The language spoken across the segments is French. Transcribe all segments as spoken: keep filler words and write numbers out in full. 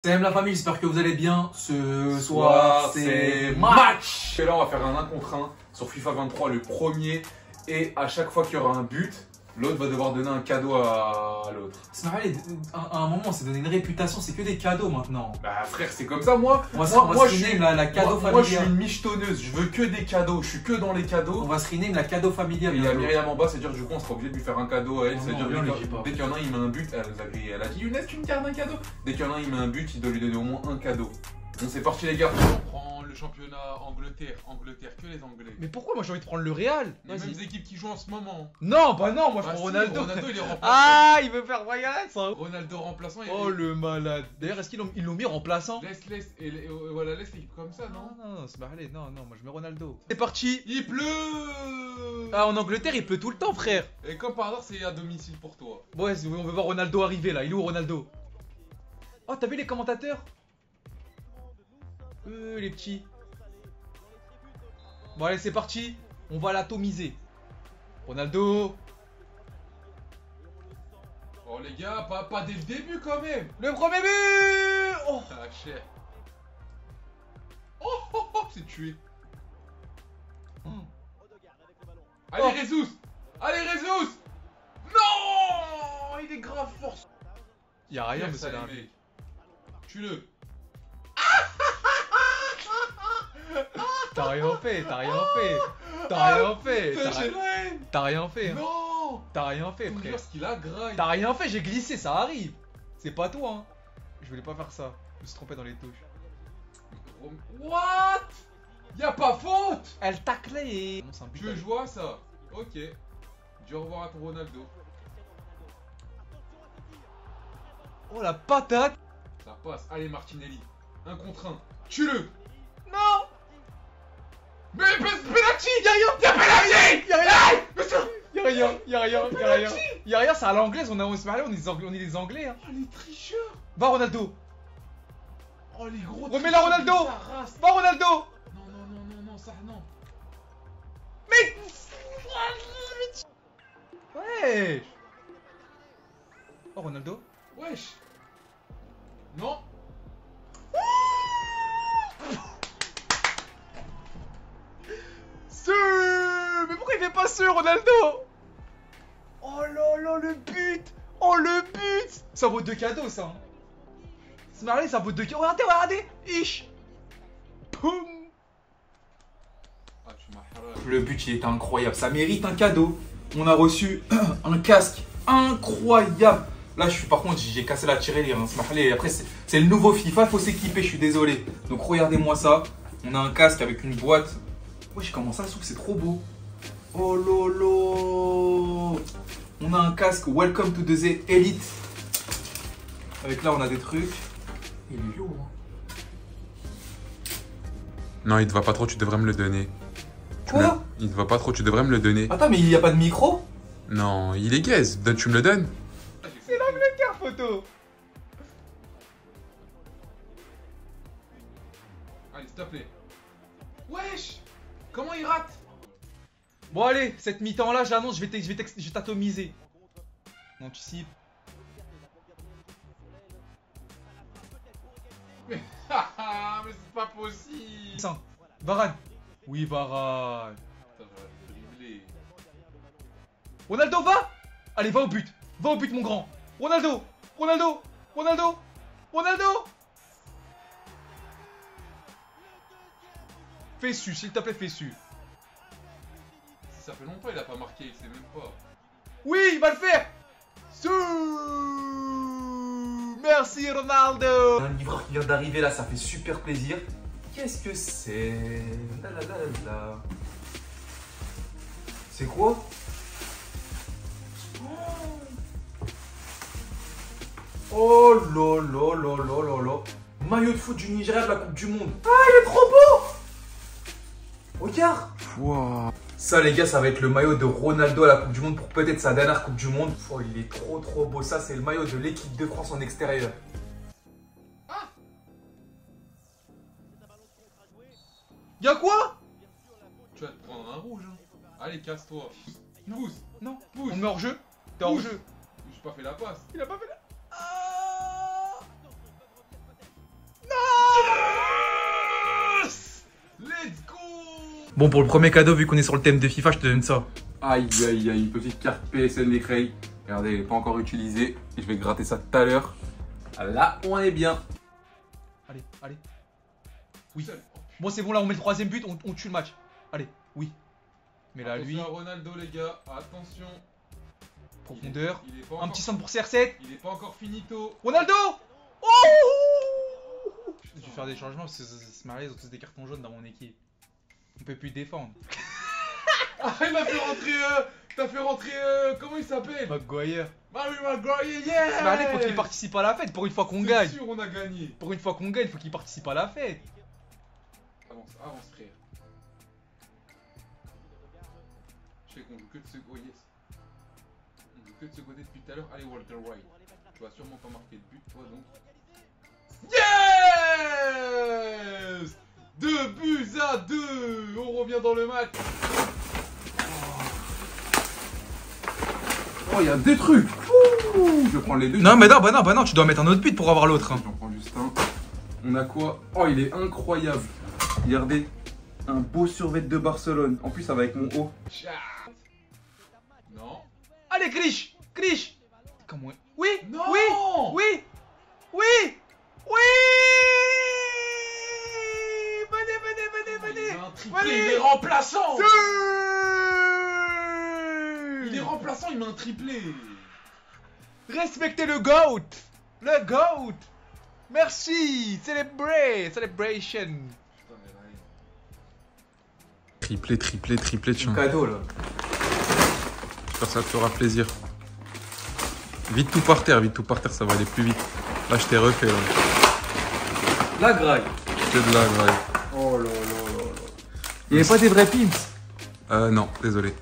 Salam la famille, j'espère que vous allez bien. Ce soir, c'est match. Et là, on va faire un un contre un sur FIFA vingt-trois, le premier. Et à chaque fois qu'il y aura un but, l'autre va devoir donner un cadeau à l'autre. C'est normal, à un moment, c'est donner une réputation, c'est que des cadeaux maintenant. Bah frère, c'est comme ça, moi. On va, moi, on va moi, se je rename suis, la, la cadeau moi, familiale. moi, je suis une michetonneuse, je veux que des cadeaux, je suis que dans les cadeaux. On va se rename la cadeau familiale. Et il y a Myriam en bas, c'est-à-dire du coup, on sera obligé de lui faire un cadeau à elle. Non, C'est-à-dire non, dès lui, pas. qu'il y en a un, il met un but. Elle nous a grillé. Elle a dit Younes, tu me gardes un cadeau. Dès qu'il y en a un, il met un but, il doit lui donner au moins un cadeau. Donc c'est parti les gars. On prend le championnat Angleterre, Angleterre, que les Anglais. Mais pourquoi moi j'ai envie de prendre le Real? Les mêmes équipes qui jouent en ce moment. Non, bah non, moi je Bah prends si, Ronaldo. Ronaldo il est remplaçant. Ah, il veut faire Royal ça. Ronaldo remplaçant. Oh le malade. D'ailleurs, est-ce qu'ils l'ont ils l'ont mis remplaçant? Laisse, laisse, et, et, et voilà, laisse l'équipe comme ça, non? Non, non, non, c'est marré. Non, non, moi je mets Ronaldo. C'est parti. Il pleut. Ah, en Angleterre, il pleut tout le temps, frère. Et comme par hasard, c'est à domicile pour toi. Ouais, on veut voir Ronaldo arriver là. Il est où Ronaldo? Oh, t'as vu les commentateurs? Euh, les petits. Bon, allez, c'est parti. On va l'atomiser. Ronaldo. Oh, les gars, pas, pas dès le début quand même. Le premier but. Oh, Ah, cher. Oh, oh, oh, c'est tué. hum. Allez, Oh. Rezus. Allez, Rezus. Non. Il est grave fort. Y'a rien, mais ça, c'est les là. mecs. Tue-le. T'as rien fait, t'as rien fait. T'as rien fait. Putain, T'as j'ai ri- la haine. T'as rien fait. Non. T'as rien fait, Faut me frère. dire ce qu'il a graille. T'as rien fait, j'ai glissé, ça arrive. C'est pas toi, hein. Je voulais pas faire ça. Je me suis trompé dans les touches. What? Y'a pas faute. Elle taclait. Non, c'est un but. Tu veux jouer à ça? Ok. Dis au revoir à ton Ronaldo. Oh la patate. Ça passe. Allez, Martinelli. Un contre un. Tue-le. Non. Mais, mais, penalty. Y'a rien. Y'a penalty. Y'a rien. Mais ça. Y'a rien. Y'a rien. Y'a rien. Y'a rien, c'est à l'anglaise. On, a, on se marie, on est des anglais, on est des anglais. Hein. Oh, les tricheurs. Va Ronaldo. Oh, les gros Remets la tricheurs, Ronaldo. ça rase. Va Ronaldo. Non, non, non, non, non, ça, non. Mais. Ouais. Oh Ronaldo. Wesh. Non. Ce. Mais pourquoi il fait pas ce Ronaldo? Oh là là, le but. Oh le but. Ça vaut deux cadeaux ça. Hein. C'est marré, ça vaut deux cadeaux. Regardez, regardez. Ish. Poum. Ah, tu m'as harré. Le but, il était incroyable. Ça mérite un cadeau. On a reçu un casque incroyable. Là, je suis, par contre, j'ai cassé la tirelire. Hein. Après, c'est le nouveau FIFA. Il faut s'équiper. Je suis désolé. Donc, regardez-moi ça. On a un casque avec une boîte. Wesh, comment ça s'ouvre? C'est trop beau. Oh lolo. On a un casque Welcome to the Z Elite. Avec là, on a des trucs. Il est lourd. Hein. Non, il te va pas trop, tu devrais me le donner. Tu Quoi? me le- Il te va pas trop, tu devrais me le donner. Attends, mais il n'y a pas de micro? Non, il est gaze, donne- tu me le donnes. C'est l'Angleterre, photo. Allez, s'il te plaît. Wesh. Comment il rate? Bon allez, cette mi-temps là, j'annonce, je vais t'ex- je vais t'ex- je vais t'atomiser. Non, tu cibles. Mais, haha, mais c'est pas possible. Tiens, Varane. Oui, Varane. Putain, j'aurais dribblé. Ronaldo, va. Allez, va au but. Va au but, mon grand. Ronaldo. Ronaldo. Ronaldo. Ronaldo. Fais su, s'il te plaît, fais su. Ça fait longtemps il a pas marqué, il sait même pas. Oui, il va le faire. Su. Merci, Ronaldo. Un livreur qui vient d'arriver là, ça fait super plaisir. Qu'est-ce que c'est? La la la la la. C'est quoi? Oh là là là là là là. Maillot de foot du Nigeria de la Coupe du Monde. Ah, il est trop beau! Regarde! Wow. Ça les gars, ça va être le maillot de Ronaldo à la Coupe du Monde pour peut-être sa dernière Coupe du Monde. Oh, il est trop trop beau. Ça, c'est le maillot de l'équipe de France en extérieur. Y'a quoi? Tu vas te prendre un rouge, hein. Allez, casse-toi. Pousse. Non. Pousse. On met hors jeu. T'es hors Pousse. jeu. J'ai pas fait la passe. Il a pas fait la... Ah Bon, pour le premier cadeau, vu qu'on est sur le thème de FIFA, je te donne ça. Aïe, aïe, aïe, une petite carte P S N des Cray. Regardez, elle n'est pas encore utilisée. Et je vais gratter ça tout à l'heure. Là, on est bien. Allez, allez. Oui. Bon, c'est bon, là, on met le troisième but, on, on tue le match. Allez, oui. Mais là, lui, Attention à Ronaldo, les gars. Attention. profondeur. Il est, il est pas Un encore, petit centre pour C R sept. il est pas encore finito. Ronaldo. Oh, je vais faire des changements parce que se marier, ils ont tous des cartons jaunes dans mon équipe. On peut plus défendre. Ah, il m'a fait rentrer. Euh, T'as fait rentrer. Euh, comment il s'appelle? Maguire. Mario Maguire, yeah! Mais allez, faut qu'il participe à la fête pour une fois qu'on gagne. C'est sûr, on a gagné. Pour une fois qu'on gagne, faut qu'il participe à la fête. Avance, avance, frère. Je sais qu'on joue que de ce. Oh yes. On joue que de ce côté depuis tout à l'heure. Allez, Walter White. Tu vas sûrement pas marquer de but, toi donc. Yes! Deux buts à deux! On revient dans le match. Oh, il y a des trucs! Ouh, je prends les deux. Non, mais non, bah non, bah non, tu dois mettre un autre but pour avoir l'autre. Hein. J'en prends juste un. On a quoi? Oh, il est incroyable. Regardez. Un beau survêt de Barcelone. En plus, ça va avec mon haut. Non. Allez, Krish, Krish. Comment? Oui, Non. oui, oui, oui, oui. Venez, venez, venez, venez. Il a un triplé, Allez. il est remplaçant. Deux. Il est remplaçant, il met un triplé. Respectez le GOAT. Le GOAT. Merci. Celebrate. Celebration. Putain, mais là, Triplé, triplé, triplé, tiens. Cadeau là. J'espère que ça te fera plaisir. Vite tout par terre, vite tout par terre, ça va aller plus vite. Là, je t'ai refait, là. La graille. Que de la graille. Oh là là là là. Il n'y avait pas des vrais pimps. Euh, non, désolé.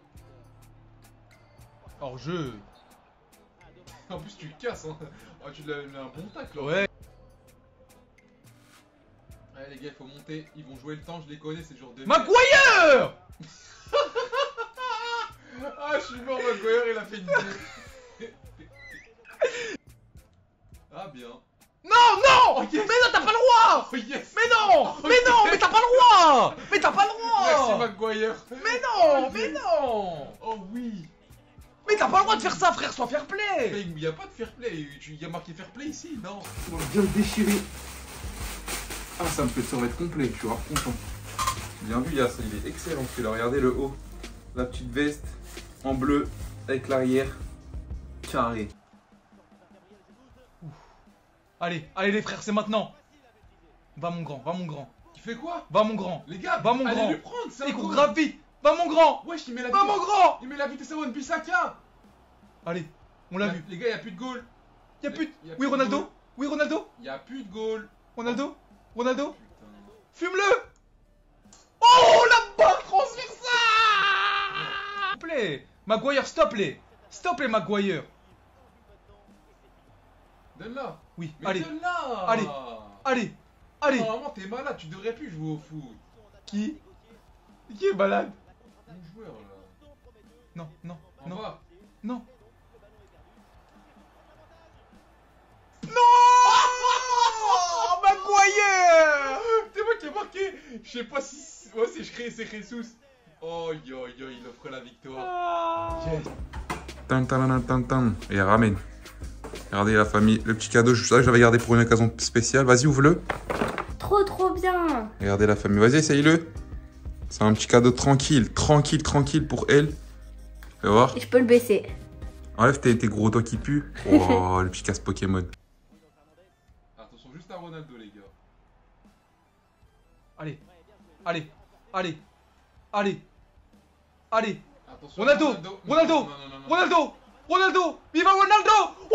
Hors jeu. En plus, tu le casses, hein. Oh, tu l'as mis un bon tacle. Là. Ouais. Allez, les gars, il faut monter. Ils vont jouer le temps, je les connais, c'est le jour de. Maguire. Ah, je suis mort, Maguire, il a fait une idée. Ah, bien. Non, non. Oh, yes. Mais non, t'as pas le droit. Oh, yes. Mais non, mais non, mais t'as pas le droit. Mais t'as pas le Merci, droit. Maguire. Mais non, mais non. Oh, oui. Mais t'as pas le droit de faire ça, frère, sois fair play. Mais il n'y a pas de fair play. Tu- Il y a marqué fair play ici, non? On va bien le déchirer. Ah, ça me fait survêt complet, je suis grave content. Bien vu, Yass, il est excellent celui-là. Regardez le haut. La petite veste en bleu avec l'arrière carré. Allez, allez les frères, c'est maintenant. Va mon grand, va mon grand, Tu fais quoi? va mon grand. Les gars, Va, mon allez grand. lui prendre, c'est un Il court goal. grave vite. Va mon grand. Wesh, il met la Va mon vitesse. grand. Il met la vitesse à One Bissaka. Allez, on l'a Y a- vu. Les gars, il n'y a plus de goal. Y'a plus de... y a Oui, plus de Ronaldo. goal. Oui, Ronaldo. Il n'y a plus de goal. Ronaldo. Ronaldo. Putain. Fume-le. Oh, la balle transversale. S'il te plaît. Maguire, stop les. Stop les Maguire. Donne-la. Oui, Mais allez, donne-la. allez. allez, allez. Normalement, t'es malade, tu devrais plus jouer au foot. Qui Qui est malade? Mon joueur là. Non, non, En non, bas. non. Non. Maguire. C'est moi qui ai marqué. Je sais pas si. Ouais, c'est c'est Jesus. Oh, yo, yo, il offre la victoire. Ah. Tan, tan, tan, tan, tan. Et ramène. Regardez la famille, le petit cadeau, je savais que j'avais gardé pour une occasion spéciale. Vas-y, ouvre-le. Trop trop bien. Regardez la famille, vas-y, essaye-le. C'est un petit cadeau tranquille, tranquille, tranquille pour elle. Fais voir. Je peux le baisser. Enlève tes, tes gros doigts qui puent. Oh, le petit casse Pokémon. Attention juste à Ronaldo, les gars. Allez, allez, allez, allez, allez. Attention. Ronaldo, Ronaldo, Non, non, non, non. Ronaldo, Ronaldo, viva Ronaldo. Oh,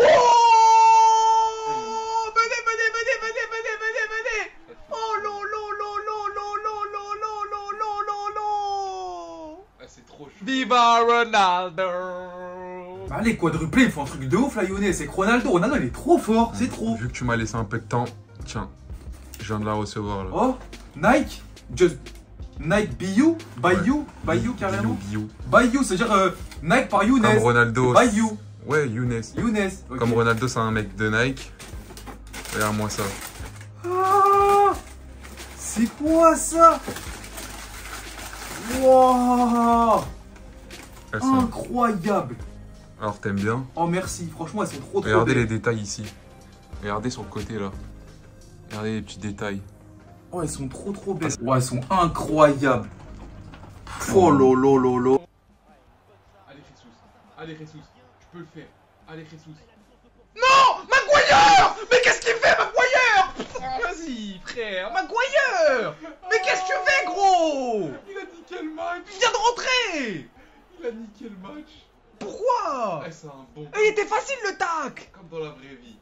venez, venez, venez, venez, venez, venez, venez. Oh non, non, non, non, non, non, non, non, non, non, non, non. Ah, c'est trop chaud. Viva Ronaldo. Bah, les quadruplés, ils font un truc de ouf là, Younes. C'est que Ronaldo. Ronaldo, il est trop fort. C'est trop. Vu que tu m'as laissé un peu de temps, tiens, je viens de la recevoir là. Oh, Nike. Just. Nike Bayou. Bayou. Bayou carrément. Biou, biou. Bayou, c'est-à-dire euh, Nike par Younes. Comme Ronaldo. C'est Bayou. Ouais, Younes. Younes. Ok. Comme Ronaldo, c'est un mec de Nike. Regarde-moi ça. Ah, c'est quoi ça? Wow, Elles sont- incroyable. Alors t'aimes bien? Oh merci, franchement elles sont trop trop Regardez belles. les détails ici. Regardez sur le côté là. Regardez les petits détails. Oh elles sont trop trop belles. Oh elles sont incroyables. Oh lolo lolo. Allez, Jesus. Allez, Jesus. Tu peux le faire. Allez, Jesus. Non, Maguire. Mais qu'est-ce qu'il fait, Maguire? Oh, vas-y, frère, Maguire. Mais qu'est-ce que tu fais, gros? Il a niqué le match. Il vient de rentrer. Il a niqué le match. Pourquoi? Ah, c'est un bon. Et il était facile le tac. Comme dans la vraie vie.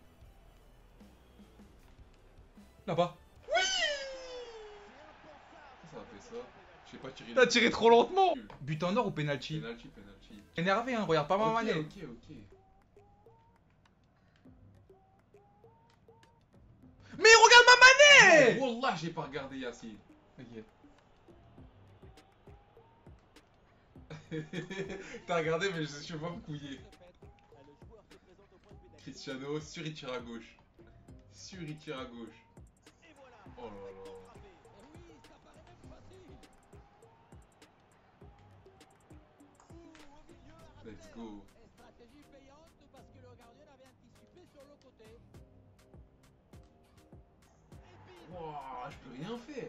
Là-bas. Ça a fait ça. Je sais pas tirer. T'as tiré trop lentement. But en or ou penalty? Penalty, penalty. Énervé, hein, regarde pas ma Ok, manette. ok, ok. Mais regarde ma manette. Wallah, j'ai pas regardé Yassine. T'as regardé, mais je suis pas me couiller. Cristiano, sur il tire à gauche. Sur il tire à gauche. Oh là là. Let's go. Wouah, je peux rien faire.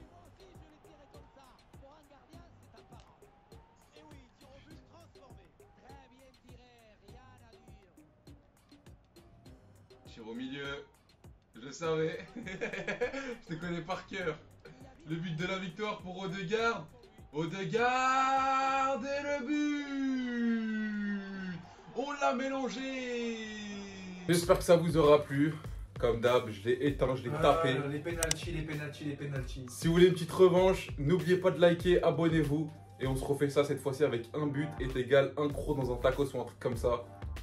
Tire au milieu. Je le savais. Je te connais par cœur. Le but de la victoire pour Odegaard. Odegaard et le but. On l'a mélangé. J'espère que ça vous aura plu. Comme d'hab, je l'ai éteint, je l'ai tapé. Les penalty, les penalty, les penalty. Si vous voulez une petite revanche, n'oubliez pas de liker, abonnez-vous. Et on se refait ça cette fois-ci avec un but est égal un croc dans un tacos ou un truc comme ça.